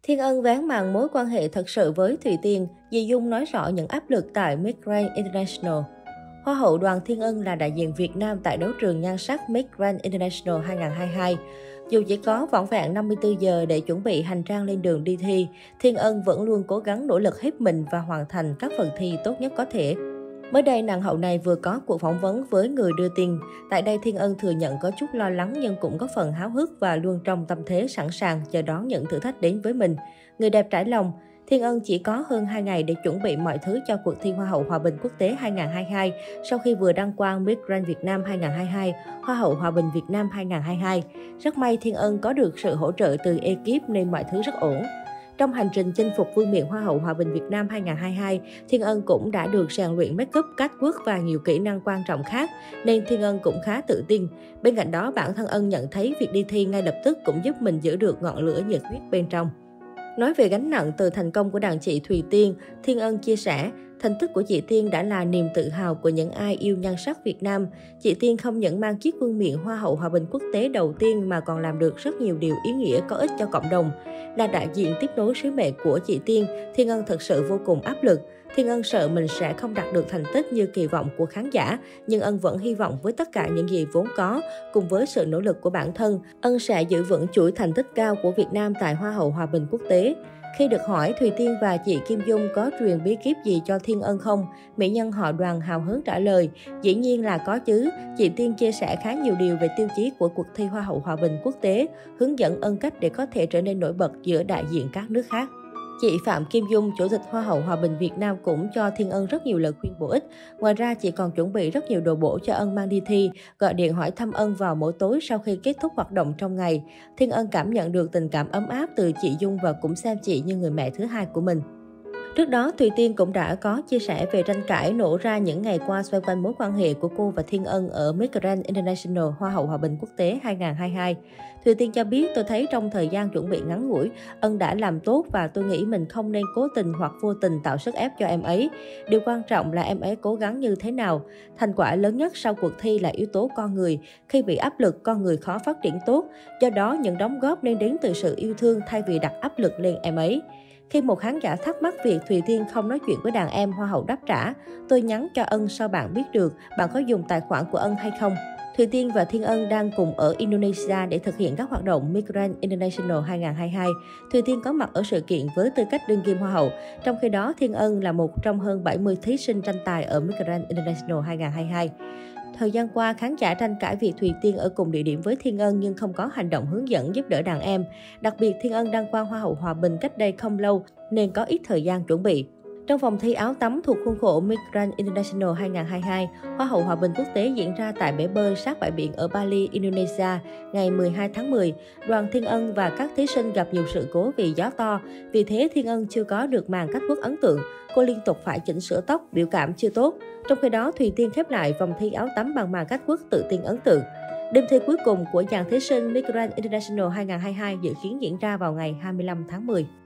Thiên Ân vén màn mối quan hệ thật sự với Thùy Tiên, Dì Dung nói rõ những áp lực tại Miss Grand International. Hoa hậu Đoàn Thiên Ân là đại diện Việt Nam tại đấu trường nhan sắc Miss Grand International 2022. Dù chỉ có vỏn vẹn 54 giờ để chuẩn bị hành trang lên đường đi thi, Thiên Ân vẫn luôn cố gắng nỗ lực hết mình và hoàn thành các phần thi tốt nhất có thể. Mới đây, nàng hậu này vừa có cuộc phỏng vấn với người đưa tin. Tại đây, Thiên Ân thừa nhận có chút lo lắng nhưng cũng có phần háo hức và luôn trong tâm thế sẵn sàng chờ đón những thử thách đến với mình. Người đẹp trải lòng, Thiên Ân chỉ có hơn 2 ngày để chuẩn bị mọi thứ cho cuộc thi Hoa hậu Hòa bình quốc tế 2022 sau khi vừa đăng quang Miss Grand Việt Nam 2022, Hoa hậu Hòa bình Việt Nam 2022. Rất may Thiên Ân có được sự hỗ trợ từ ekip nên mọi thứ rất ổn. Trong hành trình chinh phục vương miện Hoa hậu Hòa bình Việt Nam 2022, Thiên Ân cũng đã được rèn luyện make up, catwalk và nhiều kỹ năng quan trọng khác, nên Thiên Ân cũng khá tự tin. Bên cạnh đó, bản thân Ân nhận thấy việc đi thi ngay lập tức cũng giúp mình giữ được ngọn lửa nhiệt huyết bên trong. Nói về gánh nặng từ thành công của đàn chị Thùy Tiên, Thiên Ân chia sẻ, thành tích của chị Tiên đã là niềm tự hào của những ai yêu nhan sắc Việt Nam. Chị Tiên không những mang chiếc vương miện Hoa hậu Hòa bình quốc tế đầu tiên mà còn làm được rất nhiều điều ý nghĩa có ích cho cộng đồng. Là đại diện tiếp nối sứ mệnh của chị Tiên, Thiên Ân thật sự vô cùng áp lực. Thiên Ân sợ mình sẽ không đạt được thành tích như kỳ vọng của khán giả, nhưng Ân vẫn hy vọng với tất cả những gì vốn có, cùng với sự nỗ lực của bản thân, Ân sẽ giữ vững chuỗi thành tích cao của Việt Nam tại Hoa hậu Hòa bình quốc tế. Khi được hỏi Thùy Tiên và chị Kim Dung có truyền bí kíp gì cho Thiên Ân không, mỹ nhân họ Đoàn hào hứng trả lời, dĩ nhiên là có chứ. Chị Tiên chia sẻ khá nhiều điều về tiêu chí của cuộc thi Hoa hậu Hòa bình quốc tế, hướng dẫn Ân cách để có thể trở nên nổi bật giữa đại diện các nước khác. Chị Phạm Kim Dung, Chủ tịch Hoa hậu Hòa bình Việt Nam cũng cho Thiên Ân rất nhiều lời khuyên bổ ích. Ngoài ra, chị còn chuẩn bị rất nhiều đồ bổ cho Ân mang đi thi, gọi điện hỏi thăm Ân vào mỗi tối sau khi kết thúc hoạt động trong ngày. Thiên Ân cảm nhận được tình cảm ấm áp từ chị Dung và cũng xem chị như người mẹ thứ hai của mình. Trước đó, Thùy Tiên cũng đã có chia sẻ về tranh cãi nổ ra những ngày qua xoay quanh mối quan hệ của cô và Thiên Ân ở Miss Grand International Hoa hậu Hòa bình quốc tế 2022. Thùy Tiên cho biết, tôi thấy trong thời gian chuẩn bị ngắn ngủi, Ân đã làm tốt và tôi nghĩ mình không nên cố tình hoặc vô tình tạo sức ép cho em ấy. Điều quan trọng là em ấy cố gắng như thế nào. Thành quả lớn nhất sau cuộc thi là yếu tố con người. Khi bị áp lực, con người khó phát triển tốt. Do đó, những đóng góp nên đến từ sự yêu thương thay vì đặt áp lực lên em ấy. Khi một khán giả thắc mắc việc Thùy Tiên không nói chuyện với đàn em, Hoa hậu đáp trả, tôi nhắn cho Ân sao bạn biết được, bạn có dùng tài khoản của Ân hay không? Thùy Tiên và Thiên Ân đang cùng ở Indonesia để thực hiện các hoạt động Miss Grand International 2022. Thùy Tiên có mặt ở sự kiện với tư cách đương kim Hoa hậu. Trong khi đó, Thiên Ân là một trong hơn 70 thí sinh tranh tài ở Miss Grand International 2022. Thời gian qua, khán giả tranh cãi việc Thùy Tiên ở cùng địa điểm với Thiên Ân nhưng không có hành động hướng dẫn giúp đỡ đàn em. Đặc biệt, Thiên Ân đăng quang Hoa hậu Hòa bình cách đây không lâu nên có ít thời gian chuẩn bị. Trong vòng thi áo tắm thuộc khuôn khổ Miss Grand International 2022, Hoa hậu Hòa bình quốc tế diễn ra tại bể bơi sát bãi biển ở Bali, Indonesia ngày 12 tháng 10. Đoàn Thiên Ân và các thí sinh gặp nhiều sự cố vì gió to. Vì thế, Thiên Ân chưa có được màn catwalk ấn tượng. Cô liên tục phải chỉnh sửa tóc, biểu cảm chưa tốt. Trong khi đó, Thùy Tiên khép lại vòng thi áo tắm bằng màn catwalk tự tin ấn tượng. Đêm thi cuối cùng của dàn thí sinh Miss Grand International 2022 dự kiến diễn ra vào ngày 25 tháng 10.